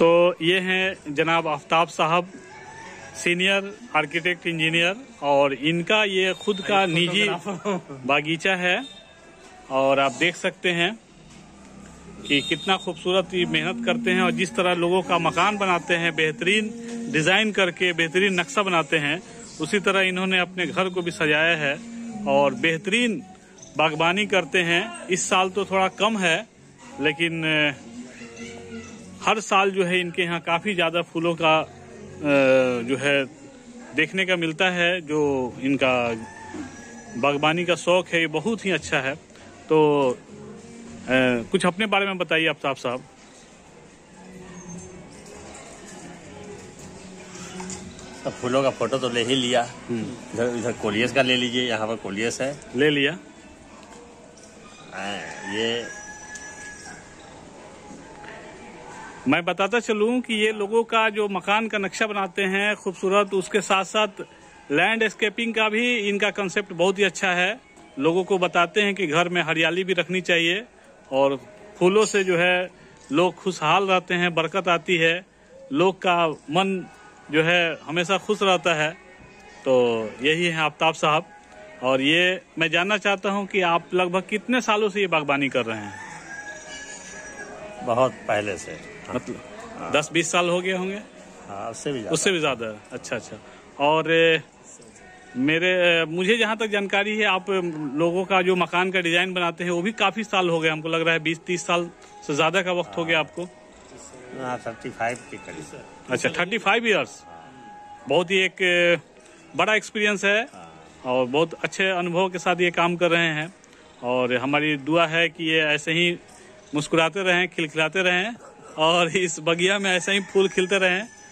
तो ये हैं जनाब आफ्ताब साहब, सीनियर आर्किटेक्ट इंजीनियर, और इनका ये खुद का निजी बागीचा है। और आप देख सकते हैं कि कितना खूबसूरत ये मेहनत करते हैं और जिस तरह लोगों का मकान बनाते हैं, बेहतरीन डिज़ाइन करके बेहतरीन नक्शा बनाते हैं, उसी तरह इन्होंने अपने घर को भी सजाया है और बेहतरीन बागबानी करते हैं। इस साल तो थोड़ा कम है, लेकिन हर साल जो है इनके यहाँ काफ़ी ज़्यादा फूलों का जो है देखने का मिलता है। जो इनका बागबानी का शौक है ये बहुत ही अच्छा है। तो कुछ अपने बारे में बताइए आफ्ताब साहब। तो फूलों का फोटो तो ले ही लिया, इधर कोलियस का ले लीजिए, यहाँ पर कोलियस है, ले लिया। ये मैं बताता चलूं कि ये लोगों का जो मकान का नक्शा बनाते हैं खूबसूरत, उसके साथ साथ लैंडस्केपिंग का भी इनका कंसेप्ट बहुत ही अच्छा है। लोगों को बताते हैं कि घर में हरियाली भी रखनी चाहिए और फूलों से जो है लोग खुशहाल रहते हैं, बरकत आती है, लोग का मन जो है हमेशा खुश रहता है। तो यही है आफ्ताब साहब। और ये मैं जानना चाहता हूं कि आप लगभग कितने सालों से ये बागबानी कर रहे हैं? बहुत पहले से, मतलब 10-20 साल हो गए होंगे? हाँ, उससे भी ज़्यादा। अच्छा। और मुझे जहाँ तक जानकारी है, आप लोगों का जो मकान का डिज़ाइन बनाते हैं वो भी काफ़ी साल हो गए, हमको लग रहा है 20-30 साल से ज़्यादा का वक्त हो गया आपको। 35 के करीब। अच्छा, 35 ईयर्स। बहुत ही एक बड़ा एक्सपीरियंस है और बहुत अच्छे अनुभव के साथ ये काम कर रहे हैं। और हमारी दुआ है कि ये ऐसे ही मुस्कुराते रहें, खिलखिलाते रहें और इस बगिया में ऐसे ही फूल खिलते रहें।